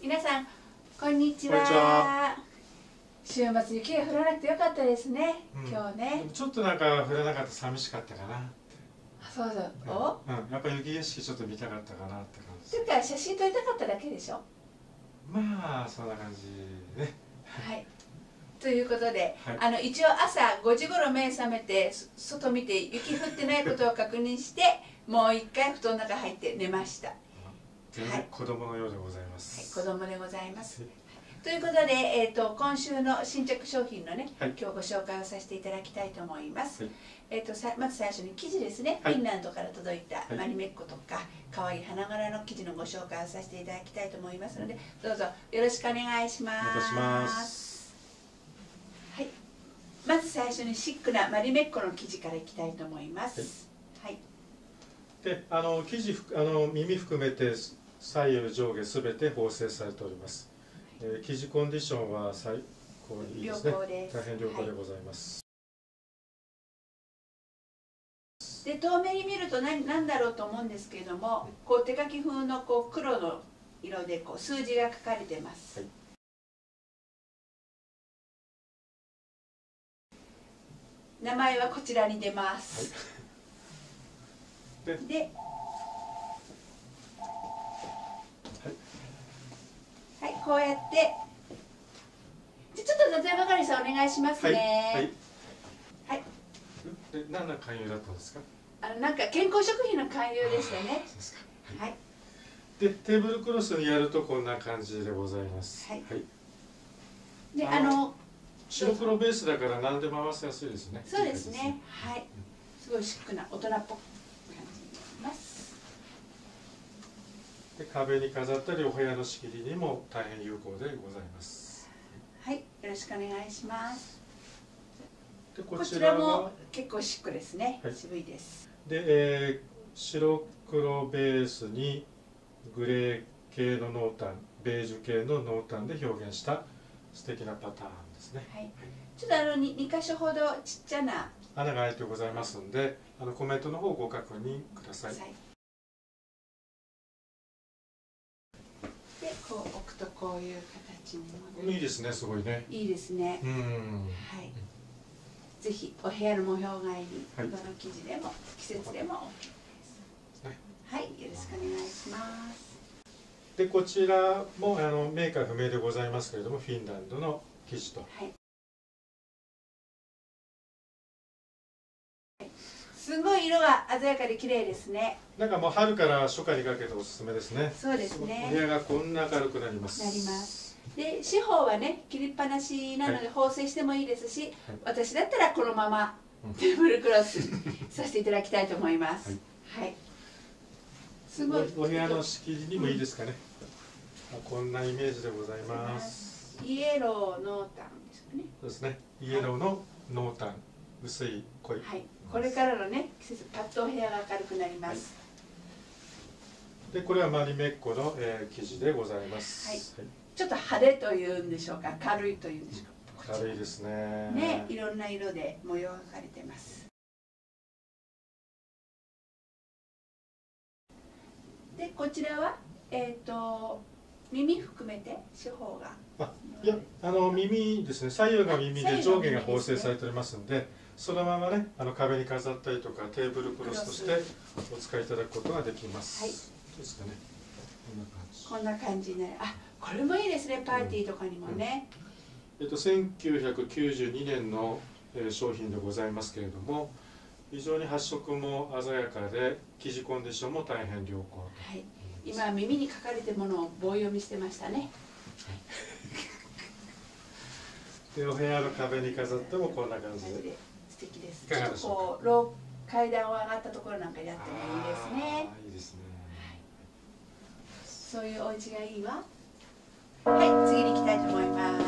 皆さんこんにちは。 こんにちは。 週末雪が降らなくてよかったですね、今日ね。 ちょっとなんか降らなかった寂しかったかなって。 そうそう、 やっぱり雪景色ちょっと見たかったかなって感じ。 というか写真撮りたかっただけでしょ。 まあそんな感じね。 はい。ということで、 はい、 一応朝5時頃目覚めて外見て雪降ってないことを確認してもう一回布団の中入って寝ました。 全然子供のようでございます。 はい、子供でございます。ということで、今週の新着商品のね、今日ご紹介をさせていただきたいと思います。まず最初に生地ですね、フィンランドから届いたマリメッコとか可愛い花柄の生地のご紹介をさせていただきたいと思いますので、どうぞよろしくお願いします。 お願いします。 はい、まず最初にシックなマリメッコの生地からいきたいと思います。はい。 で、生地耳含めて左右上下すべて縫製されております。生地コンディションは最高にいいですね。大変良好でございます。 で、遠目に見ると何だろうと思うんですけれども、こう手書き風のこう黒の色でこう数字が書かれてます。名前はこちらに出ます。で、はい、こうやって、ちょっと雑山係さんお願いしますね。はい。 で、何の勧誘だったんですか？ なんか健康食品の勧誘でしたね。はい。 で、テーブルクロスにやるとこんな感じでございます。はい。で、白黒ベースだから何でも合わせやすいですね。 そうですね。はい。すごいシックな大人っぽく感じになります。 で、壁に飾ったりお部屋の仕切りにも大変有効でございます。 はい、よろしくお願いします。 で、 こちらも結構シックですね。渋いです。 で、白黒ベースにグレー系の濃淡、ベージュ系の濃淡で表現した素敵なパターンですね。はい。 ちょっと2箇所ほどちっちゃな穴が開いてございますので、コメントの方をご確認ください。で、 こう置くとこういう形にもいいですね、すごいね。 いいですね。はい。ぜひお部屋の模様替えにどの生地でも季節でも OK です。はい、よろしくお願いします。 で、こちらもメーカー不明でございますけれども、フィンランドの生地と。 すごい色が鮮やかで綺麗ですね。 なんかもう春から初夏にかけておすすめですね。 そうですね。 お部屋がこんな明るくなります。 なります。で、四方はね、切りっぱなしなので縫製してもいいですし、私だったらこのままテーブルクロスさせていただきたいと思います。はい。すごい。 お部屋の仕切りにもいいですかね。こんなイメージでございます。 イエロー濃淡ですかね。 そうですね。イエローの濃淡、薄い濃い。 はい。これからのね季節、パッとお部屋が明るくなります。 で、これはマリメッコの生地でございます。 はい。ちょっと派手というんでしょうか、軽いというんでしょうか。 軽いですね。 ね、いろんな色で模様が描かれてます。で、こちらは耳含めて四方が。 いや、耳ですね。左右が耳で上下が縫製されておりますので、そのままね、壁に飾ったりとかテーブルクロスとしてお使いいただくことができます。はい。ですかね。 こんな感じになる。あ、これもいいですね。パーティーとかにもね。 1992年の商品でございますけれども、非常に発色も鮮やかで生地コンディションも大変良好。 はい。今耳に書かれてるものを棒読みしてましたね。 で、お部屋の壁に飾ってもこんな感じで。 素敵です。ちょっとこう階段を上がったところなんかやってもいいですね。 いいですね。 そういうお家がいいわ。はい、次に行きたいと思います。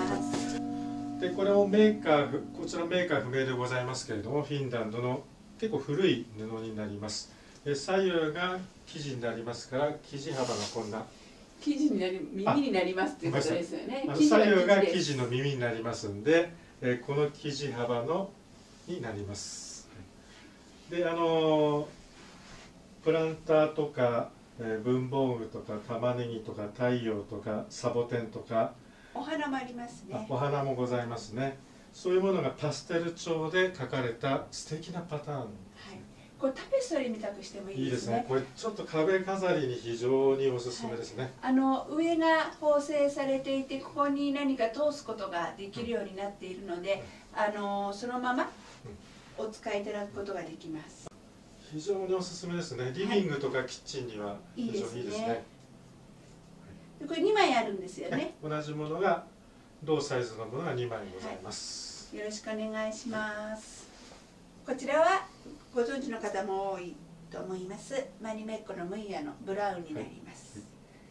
で、これもこちらメーカー不明でございますけれども、フィンランドの結構古い布になります。左右が生地になりますから、生地幅がこんな。 生地になり、耳になりますっていうことですよね。 左右が生地の耳になりますんで、この生地幅になります。で、プランターとか文房具とか玉ねぎとか太陽とかサボテンとかお花もありますね。 お花もございますね。そういうものがパステル調で描かれた素敵なパターン。はい、 これタペストリーみたくしてもいいですね。 これちょっと壁飾りに非常におすすめですね。 はい、上が縫製されていて、ここに何か通すことができるようになっているので、そのままお使いいただくことができます。 非常におすすめですね。リビングとかキッチンには非常にいいですね。 これ2枚あるんですよね。 同じものが同サイズのものが2枚ございます。 よろしくお願いします。こちらはご存知の方も多いと思います。マニメッコのムイヤのブラウンになります。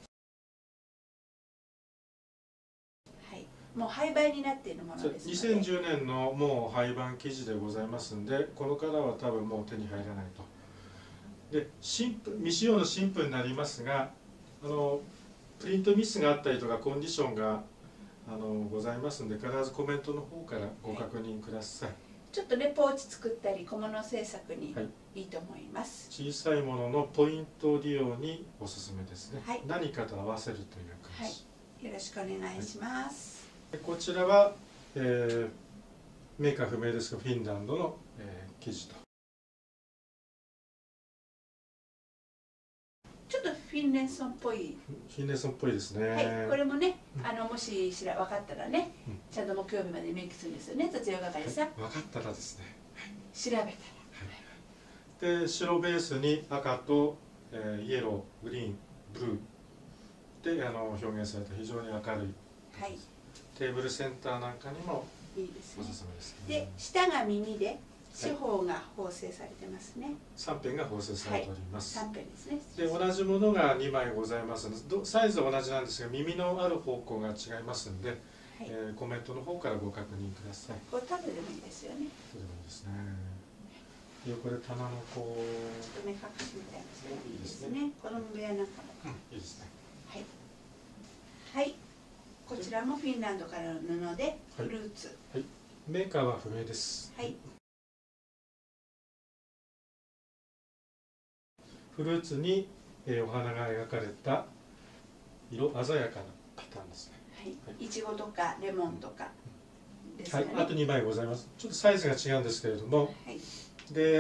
はい、もう廃盤になっているものですので。 2010年のもう廃盤生地でございますんで、このカラーは多分もう手に入らないと。で、未使用の新譜になりますが、プリントミスがあったりとかコンディションがございますので、必ずコメントの方からご確認ください。 ちょっとね、ポーチ作ったり小物製作にいいと思います。 小さいもののポイント利用におすすめですね。はい、何かと合わせるという感じ。 はい、よろしくお願いします。 はい、こちらは、メーカー不明ですがフィンランドの、生地と。 ちょっとフィンレンソンっぽい。 フィンレンソンっぽいですね。 はい、これもね、もし分かったらね、ちゃんと木曜日までメイクするんですよね、雑用係さん。 分かったらですね。 調べたら。 で、白ベースに赤と、イエロー、グリーン、ブルーで表現された非常に明るい。はい。テーブルセンターなんかにもいいですね。 おすすめですね。 で、下が耳で。四方が縫製されてますね。 3辺が縫製されております。 3辺ですね。 で、同じものが2枚ございますので、サイズは同じなんですが、耳のある方向が違いますので、コメントの方からご確認ください。 これタブでもいいですよね。 タブでもいいですね。横で棚のこう。 ちょっと目隠しみたいなのいいですね。子供部屋なんかも。 いいですね。 はい。はい。こちらもフィンランドからの布でフルーツ。 はい。メーカーは不明です。 はい。 フルーツに、お花が描かれた色鮮やかなパターンですね。 はい。いちごとかレモンとかですね。 はい。あと2枚ございます。ちょっとサイズが違うんですけれども、はい、で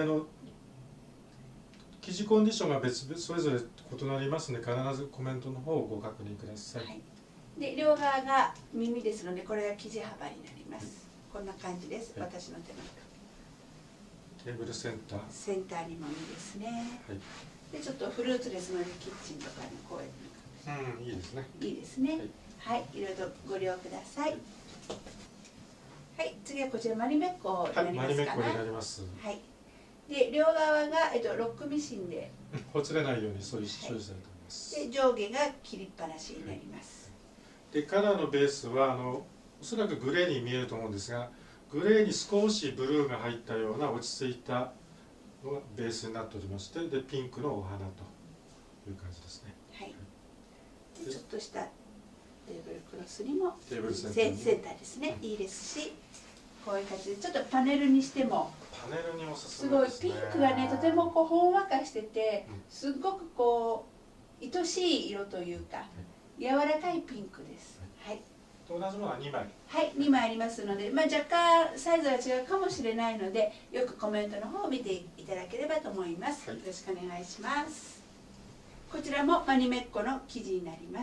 生地コンディションがそれぞれ異なりますので、必ずコメントの方をご確認ください。はい、 で両側が耳ですので、これが生地幅になります。こんな感じです。はい、私の手元。 テーブルセンター。 センターにもいいですね。はい。でちょっとフルーツですのでキッチンとかにこうやって。 いいですね。 いいですね。はい、いろいろご利用ください。はい、次はこちらマリメッコになりますかな。 マリメッコになります。 はい。で両側がロックミシンでほつれないようにそういう処理されております。 で上下が切りっぱなしになります。 でカラーのベースはおそらくグレーに見えると思うんですが、グレーに少しブルーが入ったような落ち着いたのがベースになっておりまして、でピンクのお花という感じですね。 はい。でちょっとしたテーブルクロスにもテーブルセンターですね、いいですし、こういう感じでちょっとパネルにしてもパネルにおすすめですね。すごいピンクがねとてもこうほんわかしてて、すごくこう愛しい色というか柔らかいピンクです。はい。 同じものは2枚。 はい、2枚ありますので、若干サイズが違うかもしれないので、よくコメントの方を見ていただければと思います。よろしくお願いします。こちらもマニメッコの生地になります。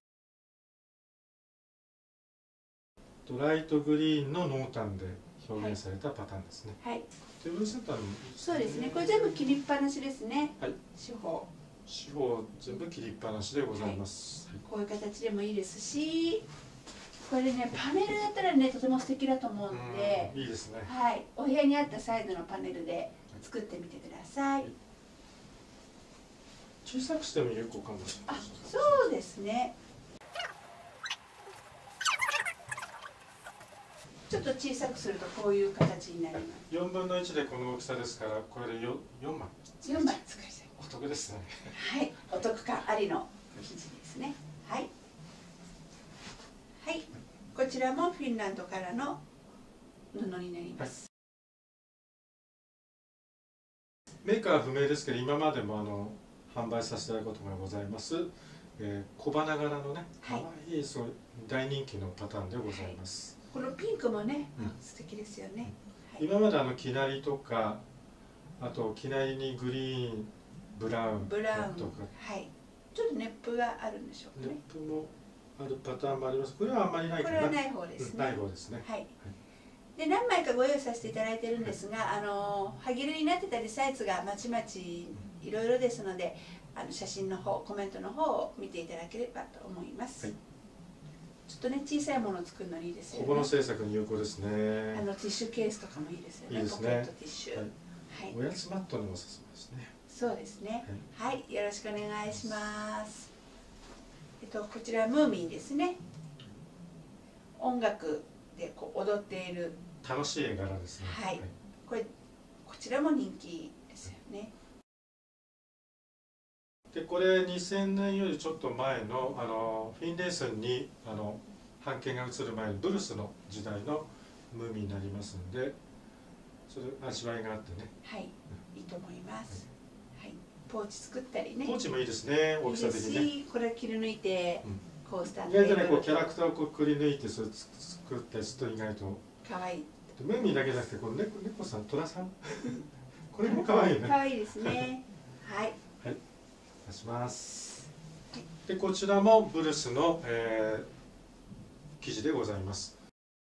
ライトグリーンの濃淡で表現されたパターンですね。はい。テーブルセンターの、 そうですね。これ全部切りっぱなしですね。はい。四方全部切りっぱなしでございます。 こういう形でもいいですし、これねパネルだったらねとても素敵だと思うので、 いいですね。 はい。お部屋に合ったサイズのパネルで作ってみてください。 小さくしても有効かもしれない。 そうですね。ちょっと小さくするとこういう形になります。 4分の1でこの大きさですから、これで4枚。 4枚使いたい。 お得ですね。 はい、お得感ありの生地ですね。はい。はい、こちらもフィンランドからの布になります。 メーカーは不明ですけど、今までも販売させていただくことがございます、小花柄のね、可愛いそう大人気のパターンでございます。 このピンクもね、素敵ですよね。 今まできなりとか、あときなりにグリーン、ブラウンとか、 はい、ちょっと熱風があるんでしょうかね。 熱風もあるパターンもあります。これはあんまりないかな。 これはない方ですね。 ない方ですね。 はい。で何枚かご用意させていただいてるんですが、はぎれになってたりサイズがまちまちいろいろですので、写真の方、コメントの方を見ていただければと思います。はい、ちょっとね、小さいものを作るのにいいですよね。 小物制作に有効ですね。 ティッシュケースとかもいいですよね。 いいですね。 ポケットティッシュ。はい。 おやつマットにもさせますね。 そうですね。はい、よろしくお願いします。こちらムーミンですね。音楽で踊っている。 楽しい絵柄ですね。 はい。こちらも人気ですよね。 でこれ2000年よりちょっと前のフィンレースンに版権が移る前のブルースの時代のムーミンになりますので、それ味わいがあってね。 はい、いいと思います。はい、ポーチ作ったりね。 ポーチもいいですね、大きさ的にね。 これ切り抜いてコースター意外とね、キャラクターをくり抜いてそれ作ったりすると意外と可愛い。 ムーミンだけじゃなくて猫さん、トラさんこれも可愛いね。 可愛いですね。はい。 はい、出します。でこちらもブルスの、生地でございます。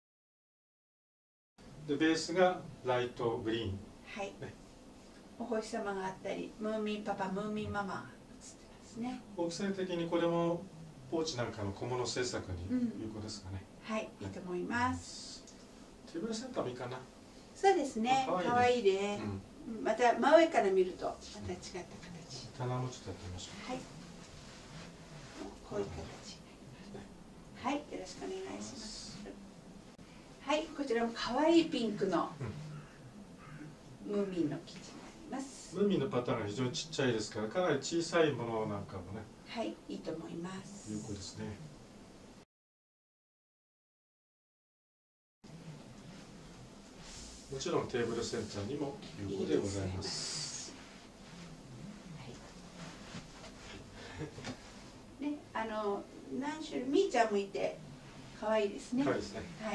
でベースがライトグリーン。 はい。お星様があったり、ムーミンパパ、ムーミンママ写ってますね。 大きさ的にこれもポーチなんかの小物制作に有効ですかね。 はい、いいと思います。 テーブルセンターもいいかな。 そうですね。可愛いね。また真上から見るとまた違った形。 棚もちょっとやってみましょう。 はい。こういう形。はい、よろしくお願いします。はい、こちらも可愛いピンクのムーミンの生地になります。 ムーミンのパターンが非常にちっちゃいですから、かなり小さいものなんかもね。 はい、いいと思います。 有効ですね。もちろんテーブルセンターにも有効でございます。 ね、何種類、みーちゃんもいて可愛いですね。 可愛いですね。 はい。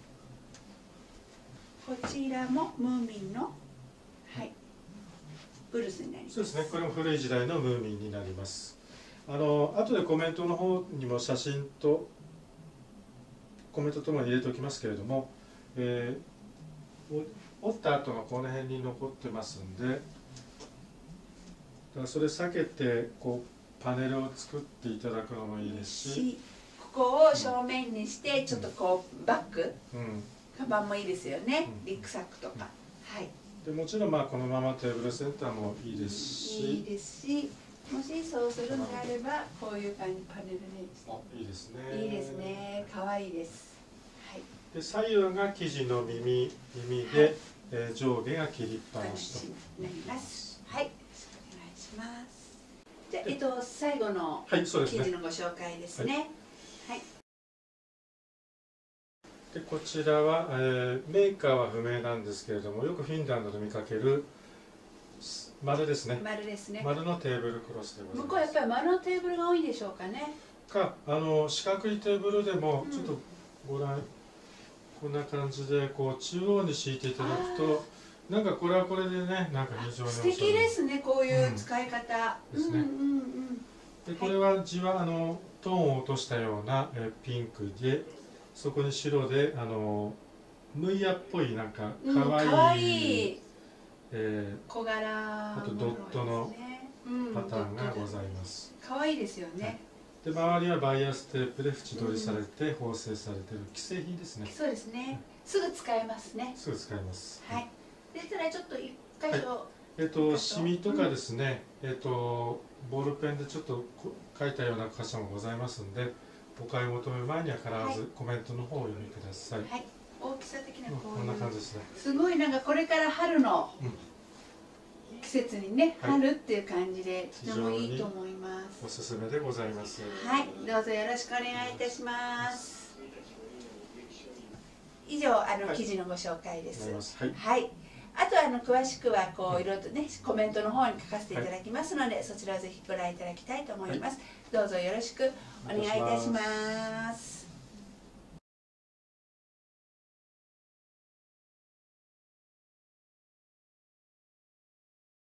こちらもムーミンの、はい、ブルースになります。 そうですね。これも古い時代のムーミンになります。後でコメントの方にも写真とコメントとも入れておきますけれども、折った後のこの辺に残ってますんで、だからそれ避けてパネルを作っていただくのもいいですし、 ここを正面にしてちょっとバッグ、カバンもいいですよね。リュックサックとか。はい。 でもちろんこのままテーブルセンターもいいですし、 いいですし、もしそうするのであればこういう感じパネルにいいですね。 いいですね。可愛いです。はい。 で左右が生地の耳で、上下が切りっぱなしとなります。はい。よろしくお願いします。じゃあ最後の生地のご紹介ですね。はい。 でこちらは、メーカーは不明なんですけれども、よくフィンランドで見かける丸ですね。 丸ですね。 丸のテーブルクロスでございます。 向こうやっぱり丸のテーブルが多いんでしょうかね。 四角いテーブルでもちょっとご覧、こんな感じで中央に敷いていただくと、なんかこれはこれでね、なんか非常に素敵ですね、こういう使い方。 ですね。でこれは地はトーンを落としたようなピンクで、そこに白でムイヤっぽいなんかかわいい小柄、 あとドットのパターンがございます。 可愛いですよね。 で周りはバイアステープで縁取りされて縫製されている既製品ですね。 そうですね。すぐ使えますね。 すぐ使えます。 はい。でしたらちょっと一箇所、 シミとかですね、ボールペンでちょっと書いたような箇所もございますので、お買い求め前には必ずコメントの方をお読みください。 はい。大きさ的なこんな感じですね。 すごいなんかこれから春の季節にね、春っていう感じでとてもいいと思います。 おすすめでございます。 はい、どうぞよろしくお願いいたします。以上生地のご紹介です。 はい。 あと詳しくはこういろいろとねコメントの方に書かせていただきますので、そちらをぜひご覧いただきたいと思います。どうぞよろしくお願いいたします。